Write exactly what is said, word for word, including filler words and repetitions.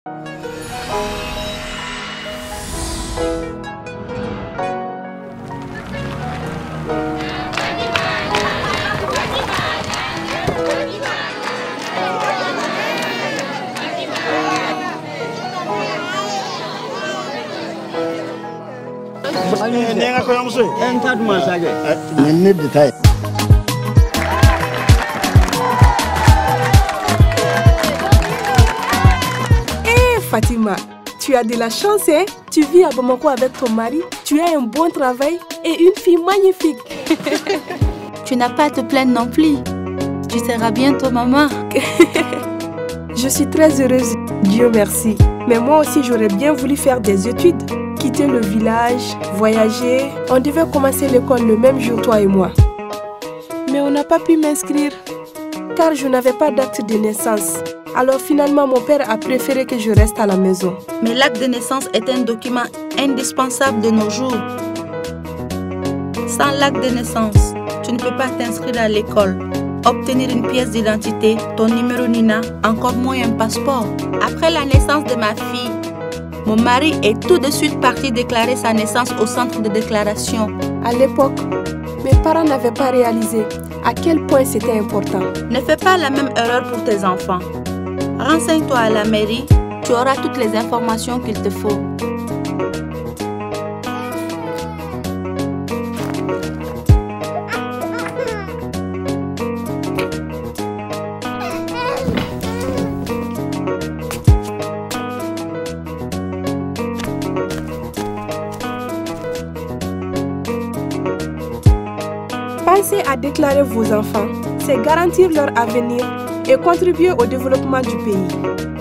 Eh Fatima, tu as de la chance, hein? Tu vis à Bamako avec ton mari, tu as un bon travail et une fille magnifique. Tu n'as pas à te plaindre non plus. Tu seras bientôt maman. Je suis très heureuse, Dieu merci. Mais moi aussi, j'aurais bien voulu faire des études. Quitter le village, voyager. On devait commencer l'école le même jour, toi et moi. Mais on n'a pas pu m'inscrire, car je n'avais pas d'acte de naissance. Alors finalement, mon père a préféré que je reste à la maison. Mais l'acte de naissance est un document indispensable de nos jours. Sans l'acte de naissance, tu ne peux pas t'inscrire à l'école, obtenir une pièce d'identité, ton numéro N I N A, encore moins un passeport. Après la naissance de ma fille, mon mari est tout de suite parti déclarer sa naissance au centre de déclaration. À l'époque, mes parents n'avaient pas réalisé à quel point c'était important. Ne fais pas la même erreur pour tes enfants. Renseigne-toi à la mairie, tu auras toutes les informations qu'il te faut. Pensez à déclarer vos enfants, c'est garantir leur avenir et contribuer au développement du pays.